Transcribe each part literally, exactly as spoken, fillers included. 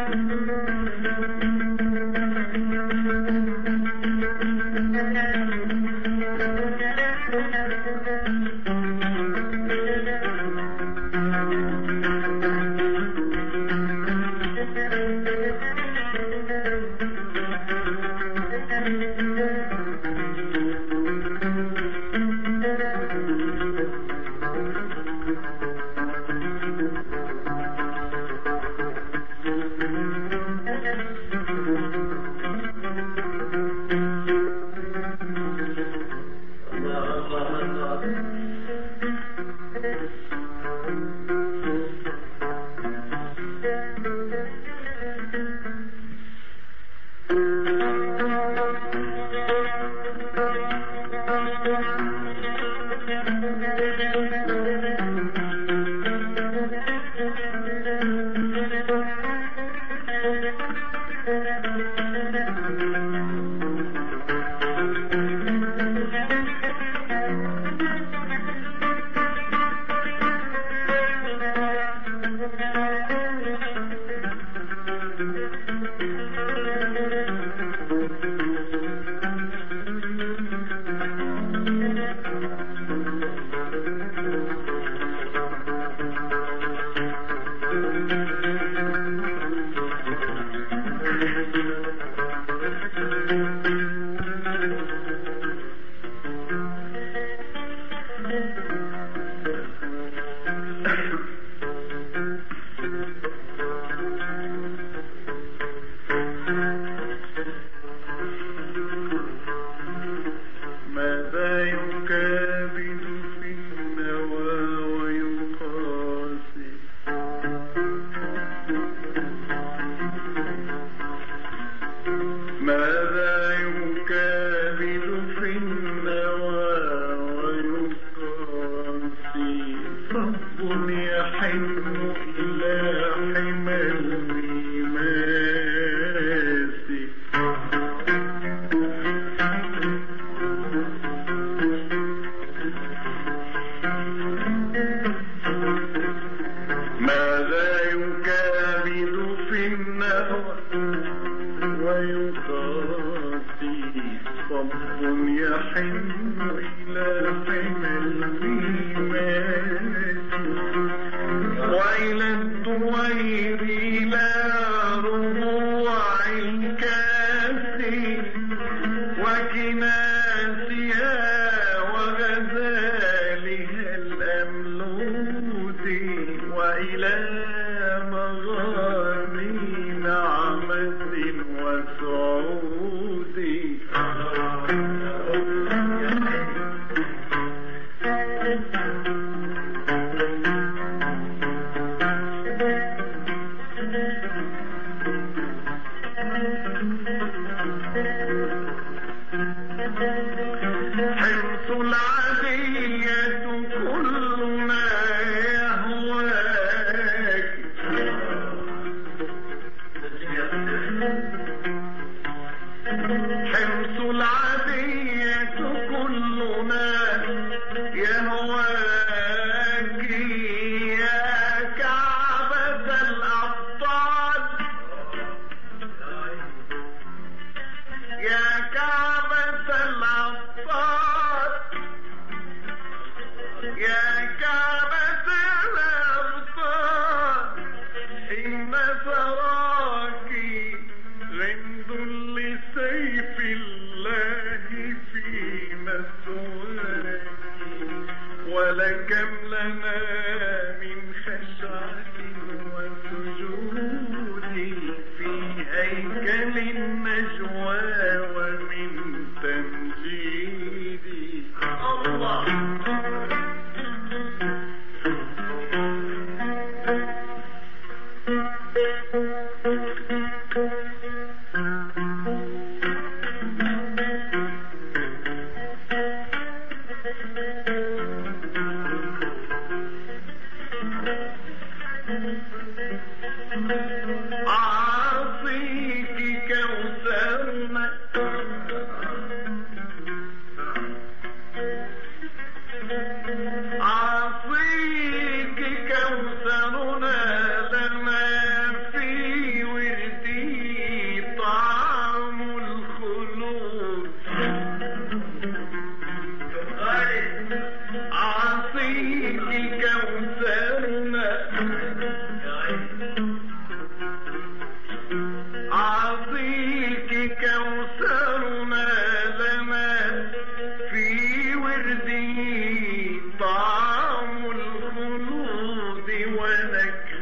عصيك كوثرنا لما في ورد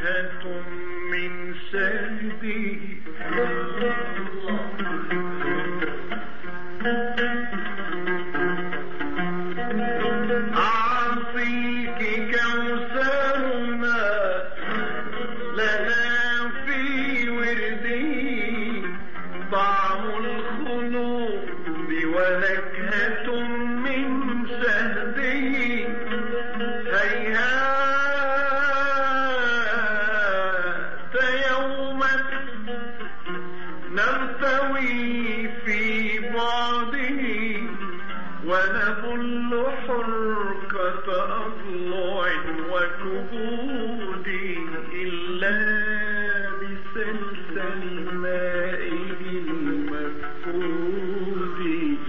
وجهة من سيده أعطيك كوثر ما لنا في ورده طعم الخلود ونكهة من شهده هيهات يوما نرتوي في بعده ونبل حرقة أضلع وكبود إلا بسلسل مائه المفقود.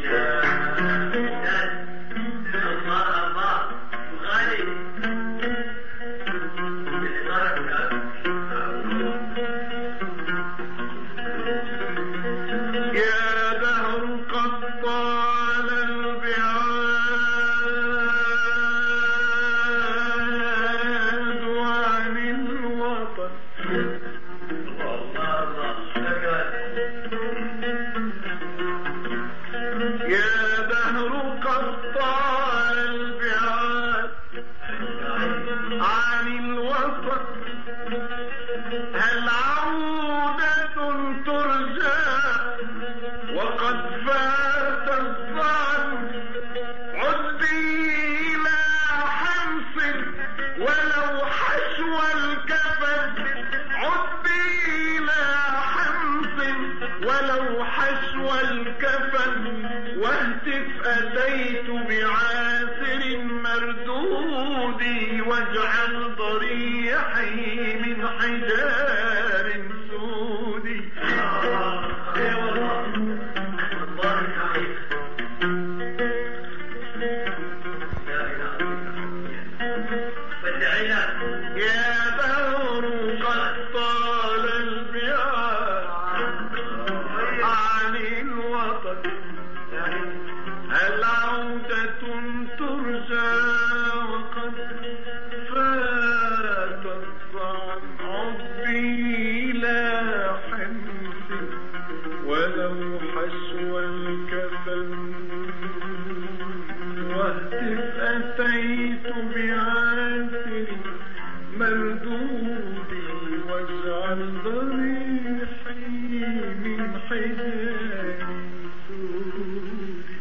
يا دهر قد طال البعاد عن الوطن يا دهر قد طال البعاد عن الوطن هل عودة ترجى وقد فات الظن عدي إلى حمص ولو حشو الكفن عدي إلى حمص ولو حشو الكفن واهتف أتيت بعاسر مردود واجعل ضريحي من حجار سودي. يا دهر قد طال البعاد عن الوطن هل عودة ترجى وقد فات الظن عدي إلى حمص ولو حشو الكفن واهتف أتيت بعاسر مردودي واجعل ضريحي من حجار سودي.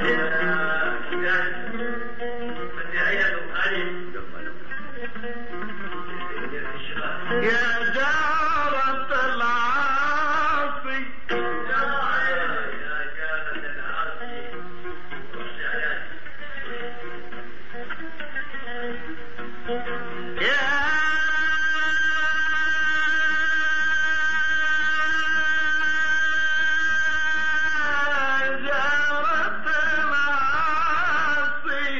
يا جارة العاصي يا جارة العاصي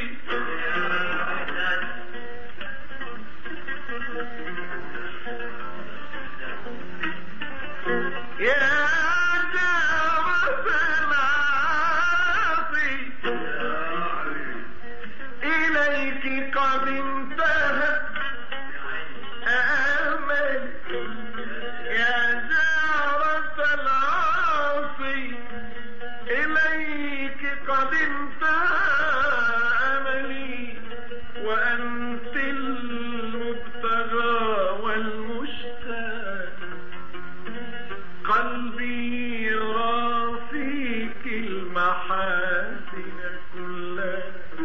يا جارة العاصي إليك قد انتهت آمل يا جارة العاصي إليك قد انتهى أملي وأنت المبتغى والمشتاق قلبي يرى فيك المحاسن كلها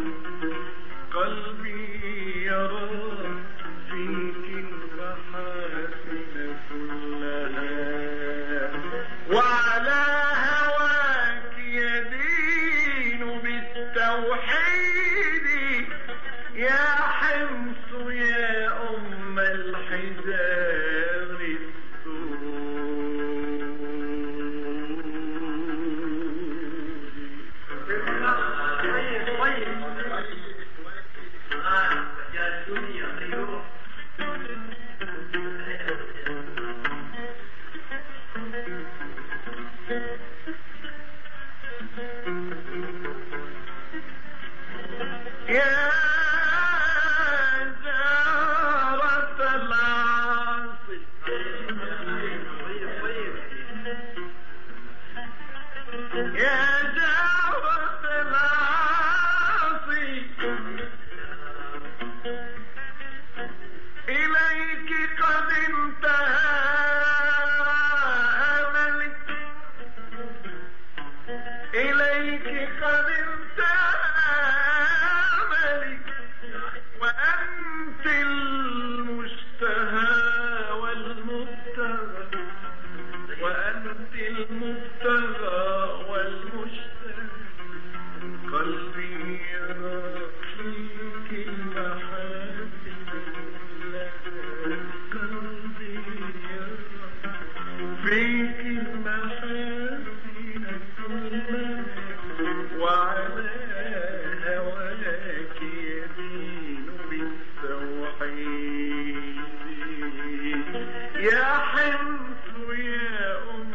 قلبي يرى فيك المحاسن كلها وعلى هواك يدين بالتوحيد يا حمص يا أم الحجار يا جارة العاصي يا حمص يا أم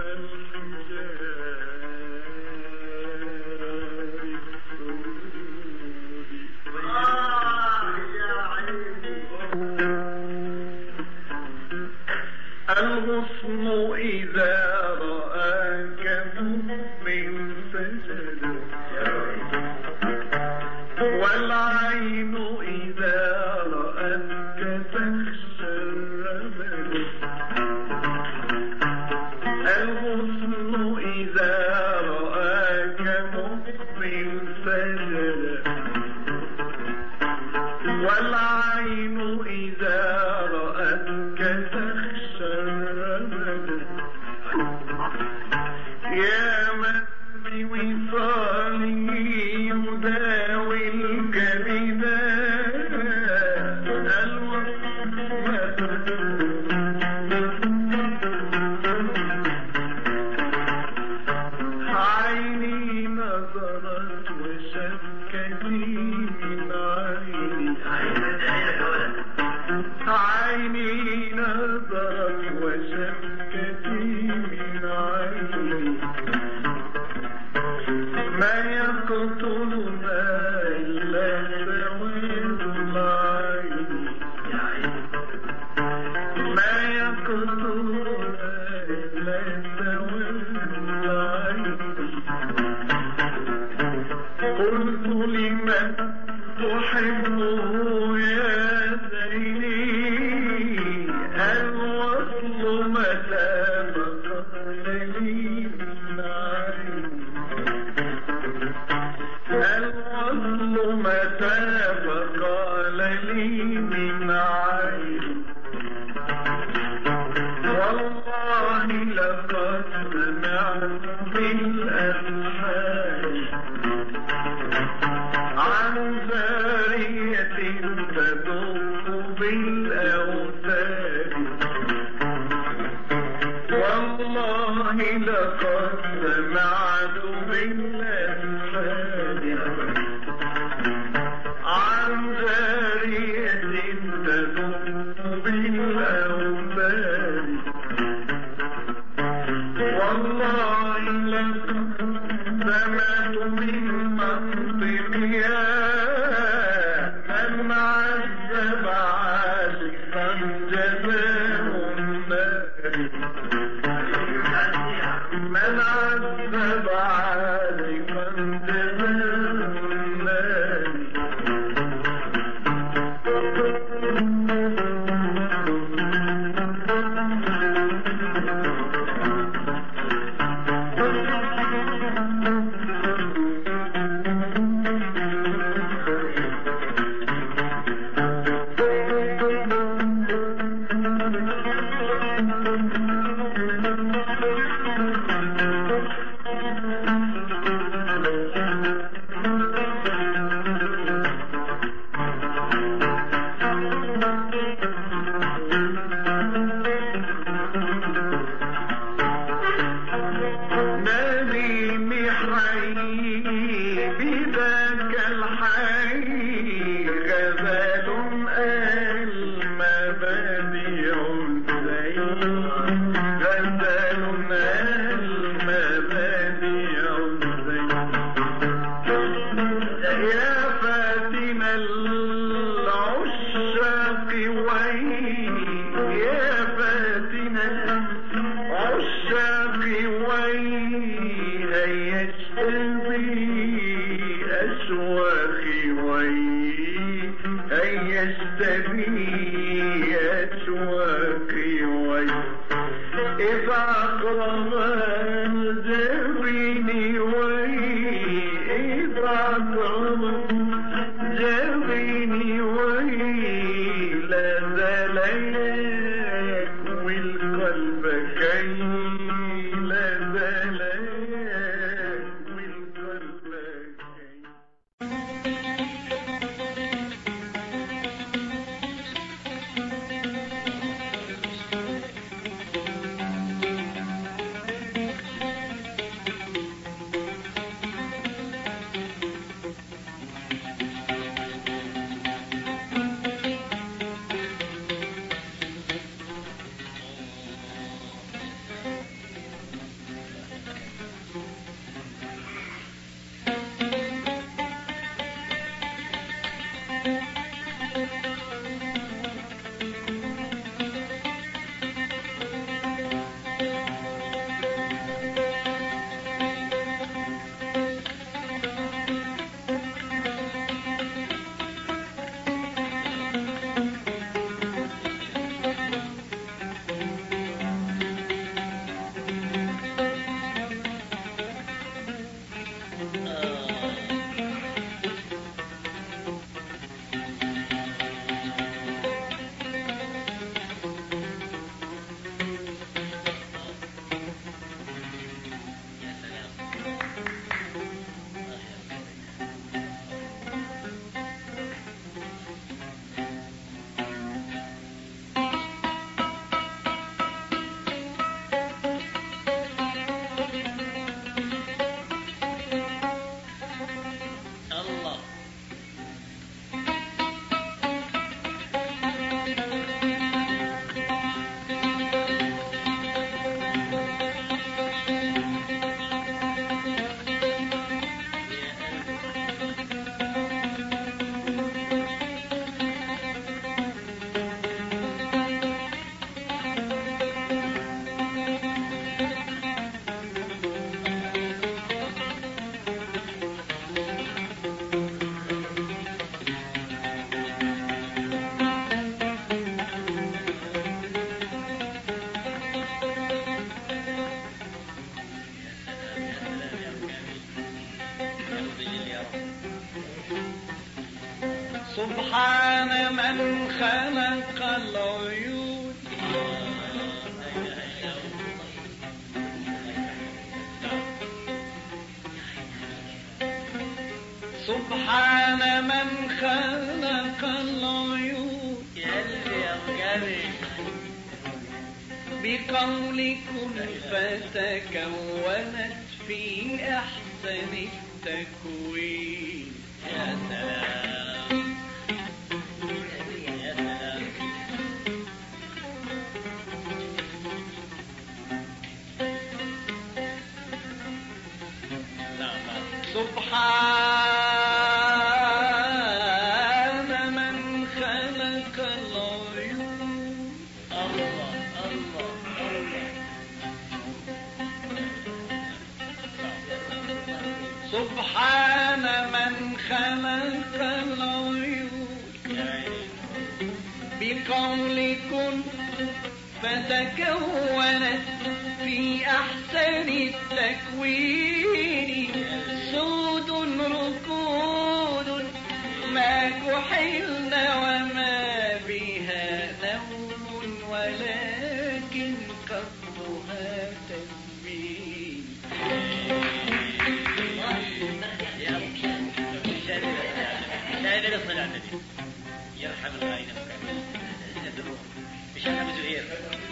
الغصن إذا رآك مؤمن سجد والعين إذا رأتك تخشى الرمد الغصن إذا رآك مؤمن سجد والعين إذا رأتك تخشى الرمد يا من بوصاله يداوي الكبد عيني نظرت وشبكتي من عيني عيني نظرت وشبكتي من عيني ما يقتلنا إلا سواد العين ما يقتلنا إلا سواد العين قلت لمن تحبه يا زيني الوصل متى بقى لي من عيني الوصل متى فقال لي من عين والله لقد سمعت بالألحان عن زارية تدق بالأوتاد والله لقد سمعت بالألحان عن زارية تدق بالأوتاد والله لقد سمعت من منطقها من عذب عاشقا جزاء النار من عذب عاشقا جزاء النار سبحان من خلق العيون سبحان من خلق العيون بقول كن فتكونت في أحسن التكوين. يا سلام يا سلام. سبحان من خلق العيون. الله الله سبحان من خلق العيون بقول كن فتكونت في أحسن التكوين. سود ركود ما كحلن وما بها نوم ولكن قصدها تسبيح. يرحم الغاية مش أنا بزهير.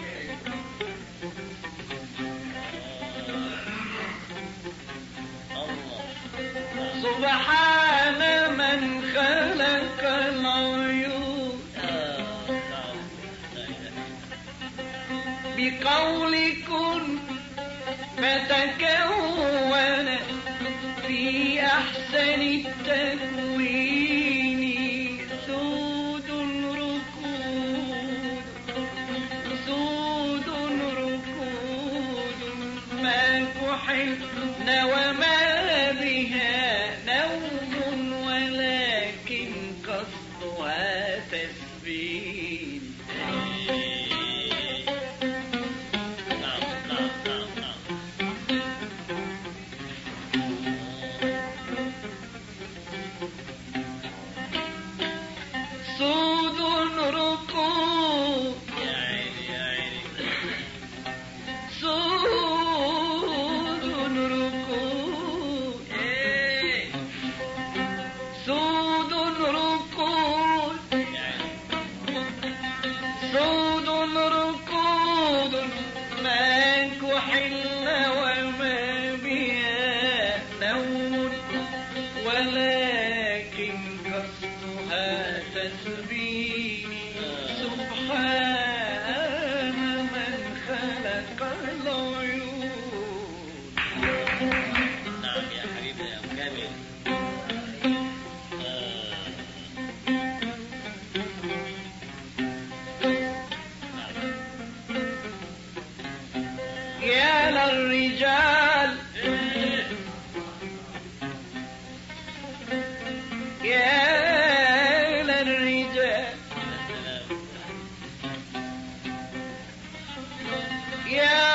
سبحان من خلق العيون بقول كن فتكونت في أحسن التكوين. سود ركود سود ركود ما كحلن وما بها نوم ولكن قصدها تسبيل. سود ركود يا عيني يا عيني. سود ركود سود ركود سود ركود ما كحلن وما بها نوم ولكن قصدها تسبيح. سبحان من خلق العيون. نعم يا حبيبي يا مكامل. يا للرجال يا للرجال يا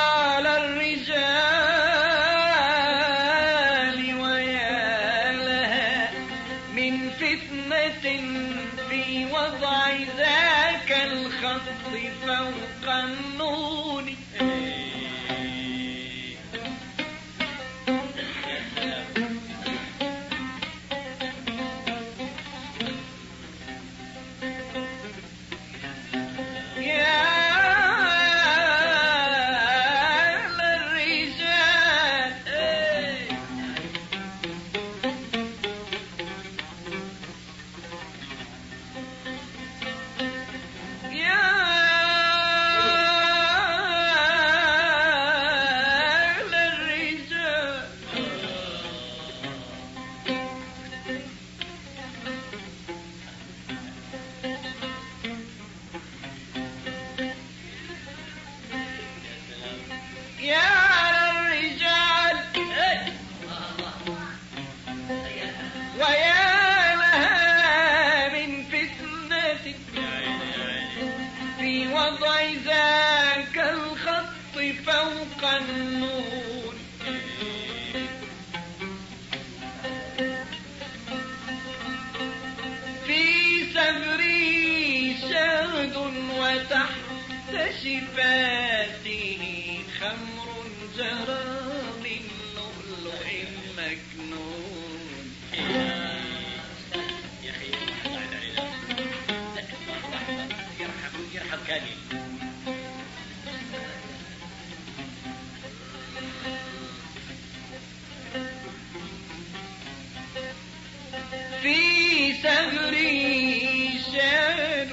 للرجال ويا لها من فتنة في وضع ذاك الخط فوق النون. فوق النور. في شفاته خمر جرى من لؤلؤ مكنون. يا أخي يرحم يرحم كامل. في سهري شان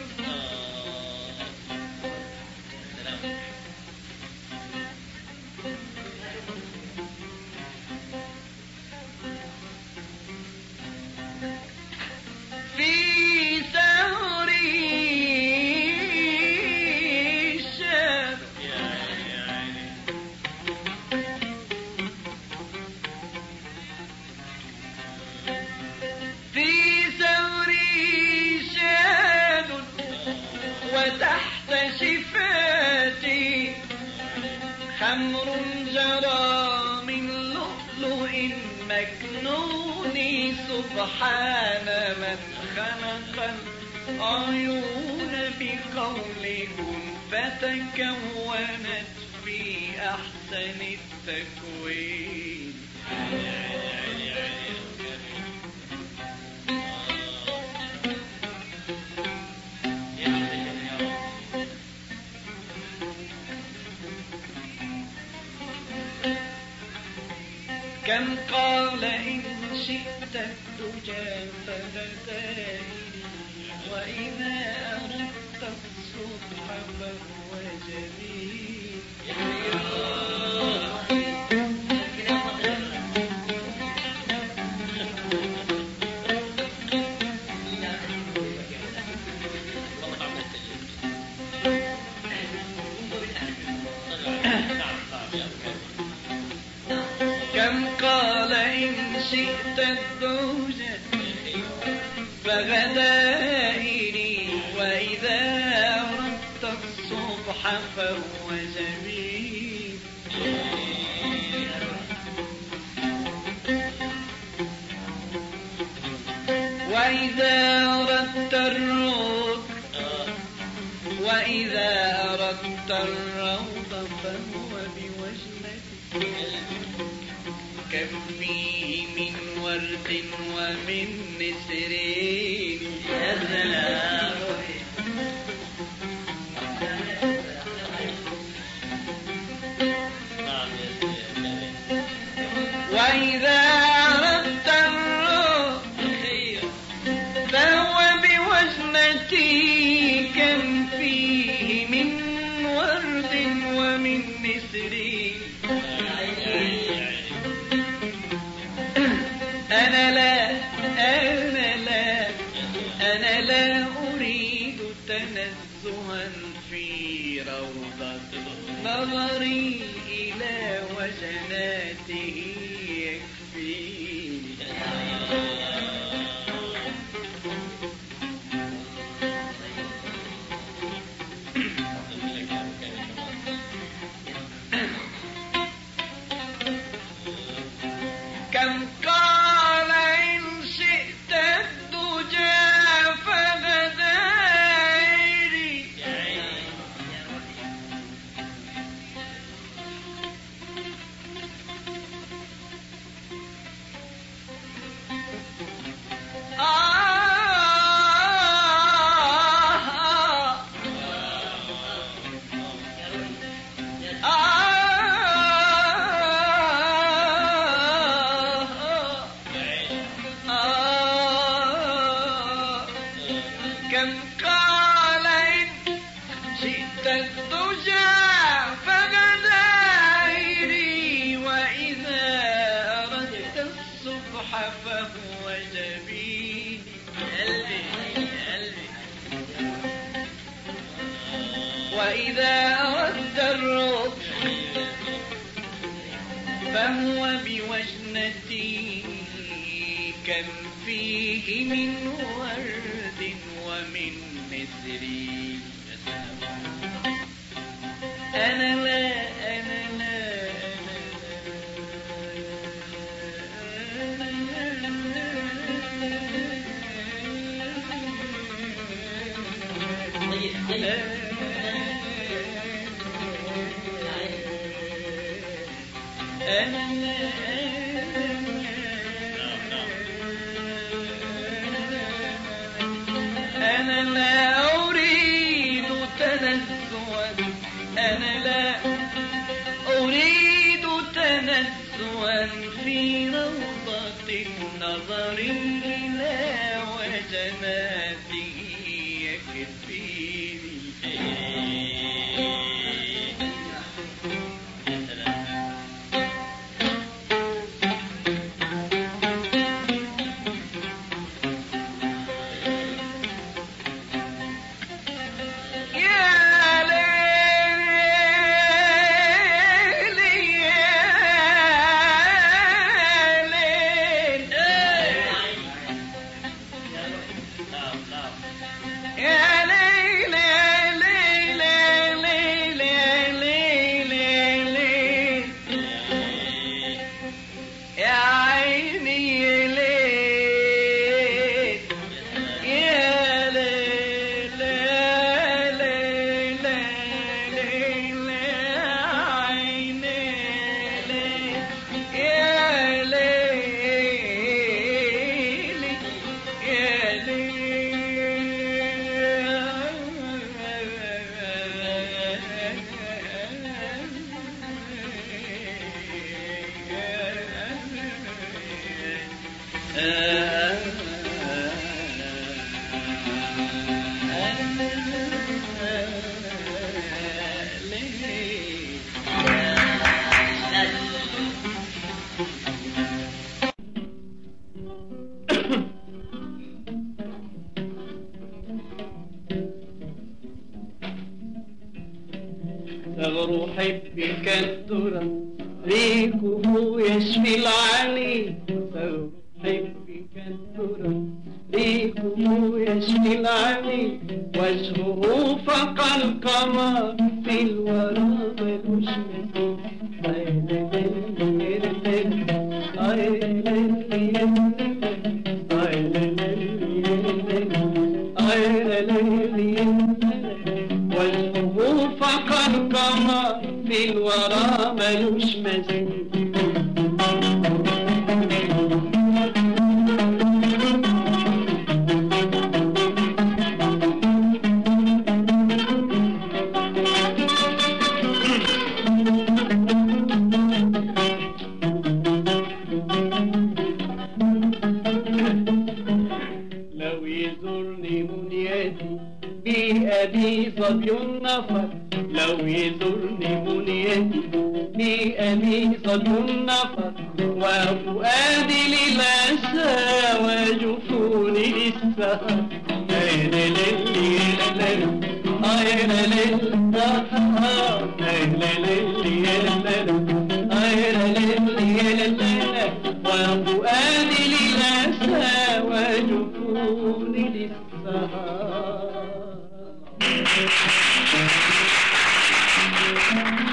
في سهري شان في ثوري شاد وتحت شفاتي خمر جرى من لؤلؤ مكنون. سبحان من خلق العيون بقول كن فتكونت في أحسن التكوين. كم قال إن شئت الدجى فبدائي وإذا أردت الصبح فهو جميل. كم قال إن شئت الدوجة فغدائري وإذا أردت الصبح فهو جميل. وإذا أردت الروض وإذا أردت الروض فهو بوجنتي كم فيه من ورد ومن نسرين. يا سلام. وإذا أردت الروح فهو بوجنتي كم فيه من ورد ومن نسرين. أنا لا أنا لا أنا لا أريد تنزها في روضة نظري إلى وجناته يكفيني. كم قال إن شئت الدجى فغدائري كم قال إن شئت الدجى فغدائري وإذا أردت الصبح فهو جميل. قلبي قلبي. وإذا أردت الروض فهو بوجنتي كم فيه من ورد ومن نسرين. أنا لا أنا لا أنا لا أنا لا أنا لا أريد تنزها، أنا لا أريد تنزها في روضة النظر إلى وجناته يكفيني. ثغر حبك الدرى ريقه يشفي العليل، ثغر حبك الدرى ريقه يشفي العليل، وجهه فوق القمر في الورى ملوش مثيل. وجهه فوق القمر في الورى ملوش مثيل. لو يزورني منيتي بأبي صبي النفر، لو يزورني منيتي بأبي صبي النفر، وفؤادي للأسى وجفوني للسهر. أين للي يلل أين للسهر، أين للي يلل أين للي يلل، وفؤادي للأسى وجفوني للسهر.